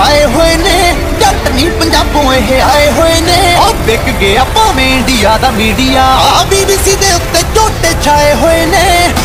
पाए हुए ने जट नी पंजाबों ये आए हुए ने विक गया भावें इंडिया दा मीडिया बीबीसी दे उत्ते झोटे छाए हुए ने।